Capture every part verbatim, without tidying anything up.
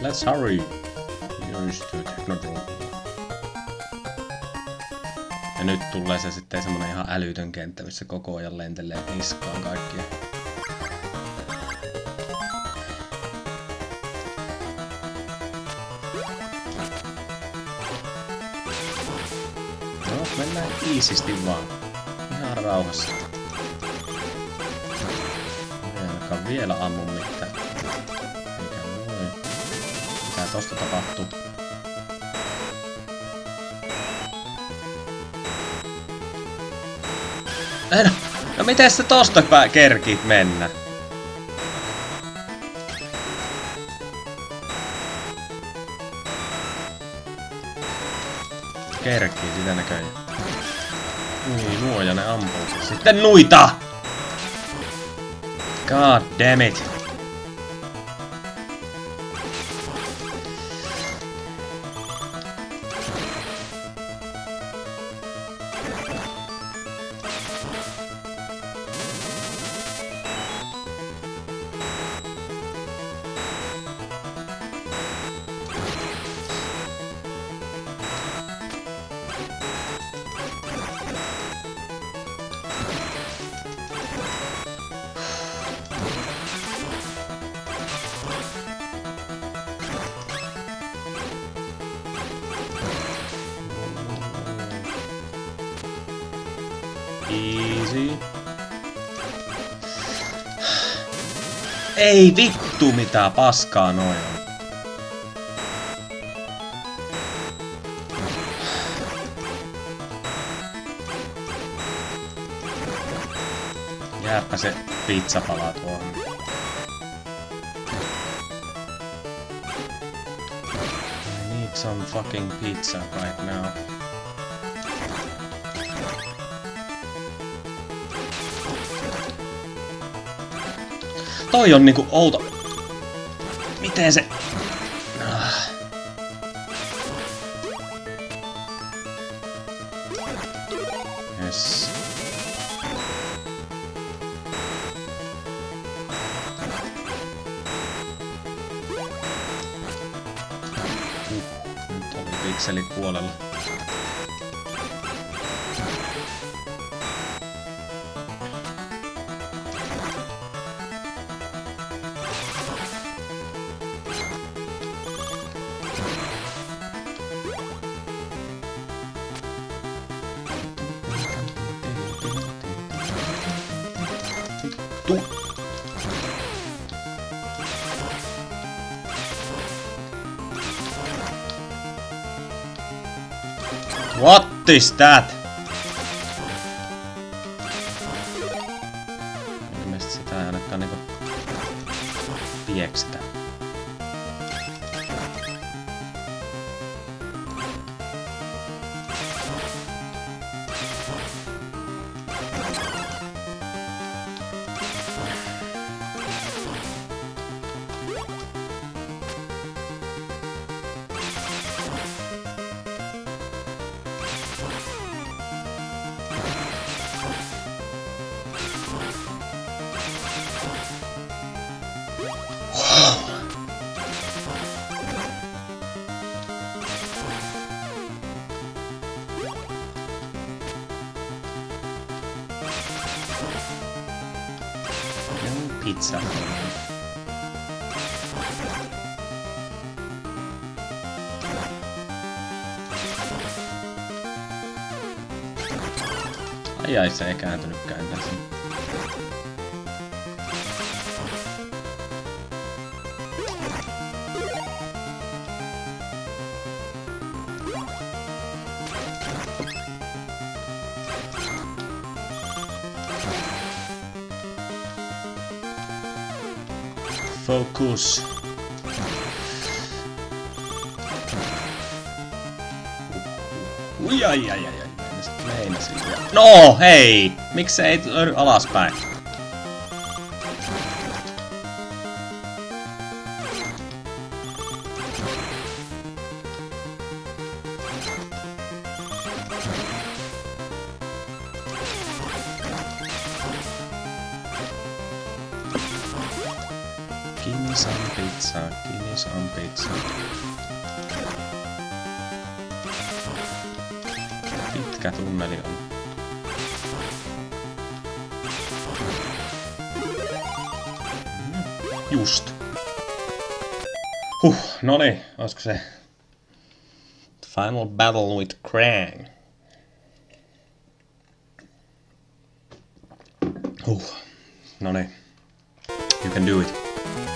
Let's hurry. Here's to Technodrome. Ja nyt tulee se sitten semmonen ihan älytön kenttä, missä koko ajan lentelee niskaan kaikkia. No, mennään iisisti vaan. Ihan rauhassa. Ei ainakaan vielä ammu mitään. Eikä noin. Mitä tosta tapahtuu? No, no miten sä tosta kerkit mennä? Kerkii sitä näköjään. Niin, nuoja ne ampuu. Sitten nuita! God damn it. Easy. Ei vittu mitä paskaa noin on. Jääpä se pizzapala tuohon. I need some fucking pizza right now. Toi on niinku outo. Miten se... Ah. Yes. Nyt oli pikselit puolella. Tu. What is that? Ilmeisesti sitä ei ainakaan niinku pieksetä. Pizza. Ai ai, se ei kääntynytkään tässä. Focus. Ui ai ai ai ai. Meinasin. No hei! Miksi se ei löydy alaspäin? Gimme me some pizza, give me some pizza. Pitkä tunneli on. Just. Huh, noni, olisiko se Final Battle with Krang? Huh, noni. You can do it.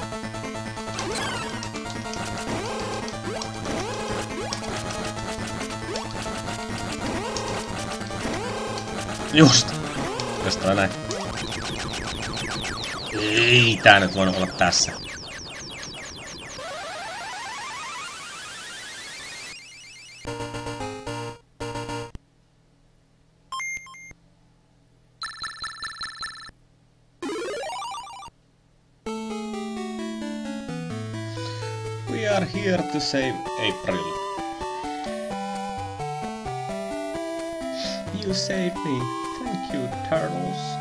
Just! Jos toi näin. Ei tää nyt voinut olla tässä. We are here to save April. You saved me. Thank you, turtles.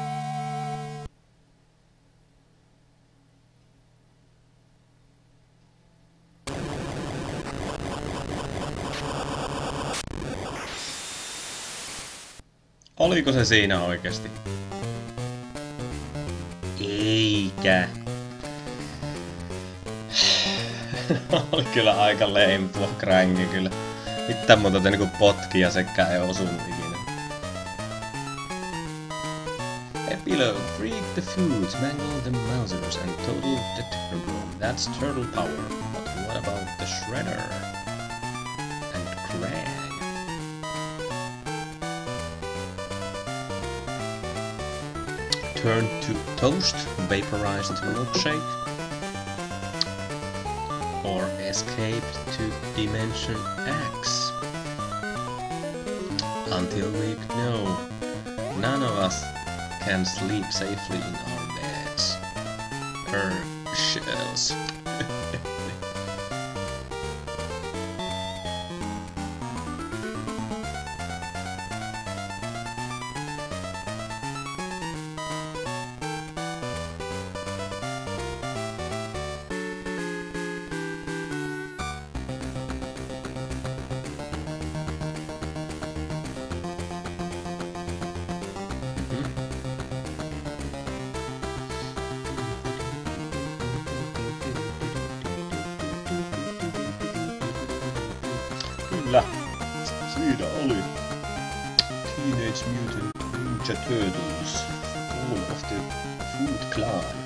Oliko se siinä oikeesti? Eikä. Oli kyllä aika lame tuo Krängi kyllä. Mitään muuta te niinku potki ja sekään ei osunut ikinä. Epilogue. Freak the foods, mangle the mousers and total the Technodrome. That's turtle power. But what about the Shredder? And Krang? Turn to toast, vaporized milkshake, or escape to Dimension X. Until we know, none of us can sleep safely in our beds. Er, shells. Kyllä, siinä oli Teenage Mutant Ninja Turtles, Fall of the Food Clan.